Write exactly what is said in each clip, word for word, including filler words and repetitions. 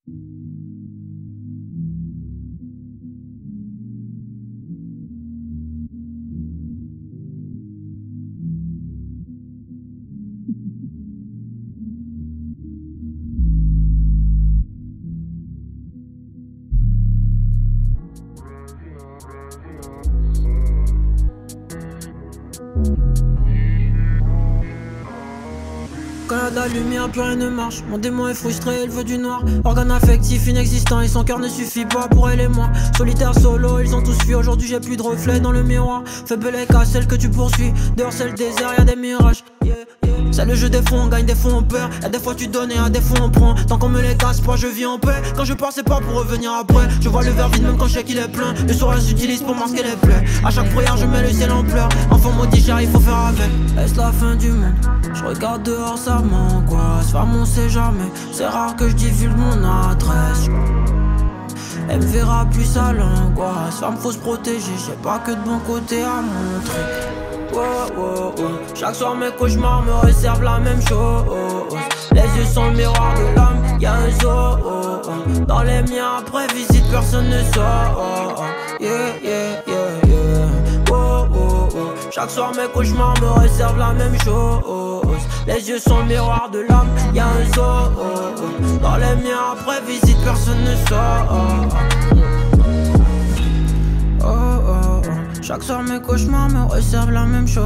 Quand y'a de la lumière, plus rien ne marche. Mon démon est frustré, il veut du noir. Organe affectif inexistant et son cœur ne suffit pas pour elle et moi. Solitaire solo, ils ont tous fui. Aujourd'hui j'ai plus de reflets dans le miroir. Faible les cas, celle que tu poursuis. Dehors c'est le désert, y'a des mirages. Yeah, yeah. C'est le jeu des fonds, on gagne, des fois on perd. Y'a des fois tu donnes et y'a des fois on prend. Tant qu'on me les casse pas, je vis en paix. Quand je pars c'est pas pour revenir après. Je vois le verre vide même quand je sais qu'il est plein. Le sourire s'utilise pour masquer les plaies. A chaque prière je mets le ciel en pleurs. Enfant maudit cher, il faut faire avec. Est-ce la fin du monde? Je regarde dehors, ça m'angoisse. Femme on sait jamais, c'est rare que je divulgue mon adresse. Elle me verra plus, ça l'angoisse. Femme faut se protéger, j'ai pas que de bon côté à montrer. Oh, oh, oh. Chaque soir mes cauchemars me réservent la même chose. Les yeux sont le miroir de l'âme, y'a un zoo. Oh, oh. Dans les miens après visite personne ne sort. Oh, oh. Yeah, yeah, yeah, yeah. Oh, oh, oh. Chaque soir mes cauchemars me réservent la même chose. Les yeux sont le miroir de l'âme, y'a un zoo. Oh, oh. Dans les miens après visite personne ne sort. Oh, oh, oh. Chaque soir mes cauchemars me réservent la même chose.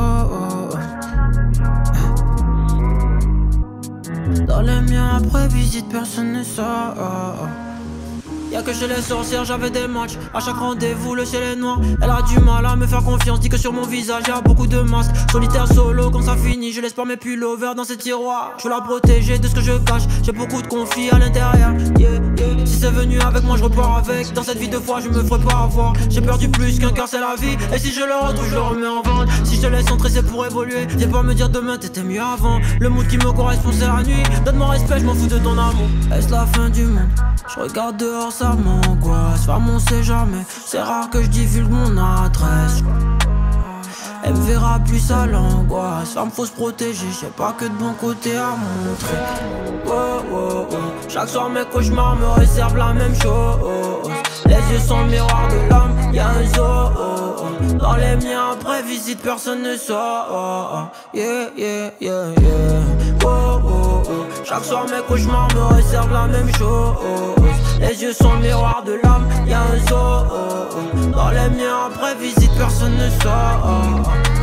Dans les miens après visite personne ne sort. Y'a que chez les sorcières j'avais des matchs. À chaque rendez-vous le ciel est noir. Elle a du mal à me faire confiance. Dit que sur mon visage y'a beaucoup de masques. Solitaire solo quand ça finit. Je laisse pas mes pullovers dans ces tiroirs. Je veux la protéger de ce que je cache. J'ai beaucoup de conflits à l'intérieur. Yeah, yeah. Si c'est venu avec moi je repars avec. Dans cette vie de foi je me ferai pas avoir. J'ai perdu plus qu'un cœur c'est la vie. Et si je le retrouve je le remets en vente. Si je te laisse entrer c'est pour évoluer. Viens pas me dire demain t'étais mieux avant. Le mood qui me correspond c'est la nuit. Donne-moi respect je m'en fous de ton amour. Est-ce la fin du monde? Je regarde dehors ça m'angoisse. Femme on sait jamais, c'est rare que je divulgue mon adresse. Elle me verra plus, ça l'angoisse. Femme faut se protéger, j'ai pas que de bon côté à montrer. Oh, oh, oh. Chaque soir mes cauchemars me réservent la même chose. Les yeux sont le miroir de l'âme, y'a un zoo. Oh, oh. Dans les miens après visite personne ne sort. Oh, oh. Yeah, yeah, yeah, yeah. Oh, oh, oh. Chaque soir mes cauchemars me réservent la même chose. Les yeux sont le miroir de l'âme, y'a un zoo. Oh, oh. Dans les miens après visite personne ne sort.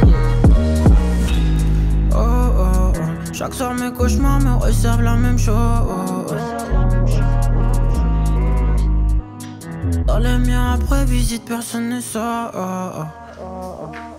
Oh, oh, oh. Chaque soir mes cauchemars me réservent la même chose. Dans les miens après visite personne ne sort.